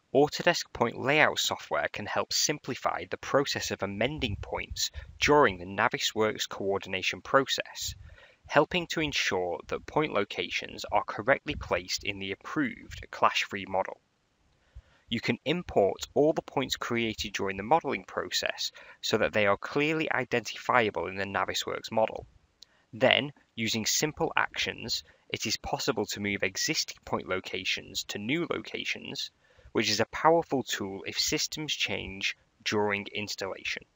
Autodesk point layout software can help simplify the process of amending points during the Navisworks coordination process, helping to ensure that point locations are correctly placed in the approved clash-free model. You can import all the points created during the modeling process so that they are clearly identifiable in the Navisworks model. Then, using simple actions, it is possible to move existing point locations to new locations, which is a powerful tool if systems change during installation.